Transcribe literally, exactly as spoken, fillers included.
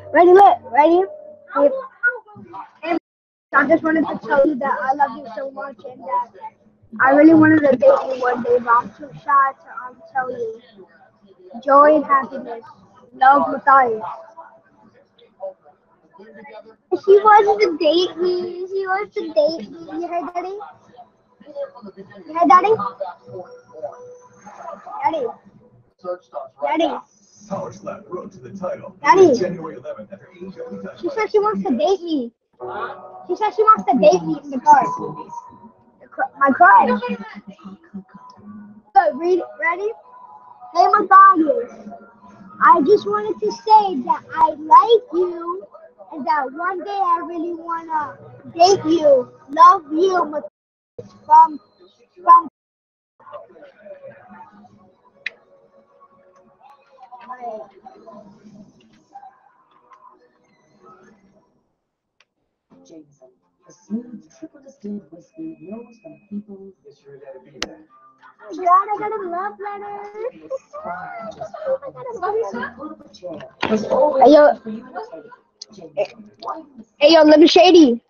Ready, lit, ready? Hey, hey, I just wanted to tell you that I love you so much and that I really wanted to date you one day, but I'm too shy to um, tell you. Joy and happiness. Love, Matthias. She wants to date me. She wants to date me. You heard, Daddy? You heard, Daddy? Daddy. Daddy. Daddy. She said she wants to date me. She said she wants to date me in the car. My car. Good. Read. Ready? Hey, Matthias. I just wanted to say that I like you and that one day I really want to date you. Love you, Matthias. From, from. Jameson, a smooth triple distilled whiskey known from people. God, I got a love letter. Hey yo, hey yo, Little Shady.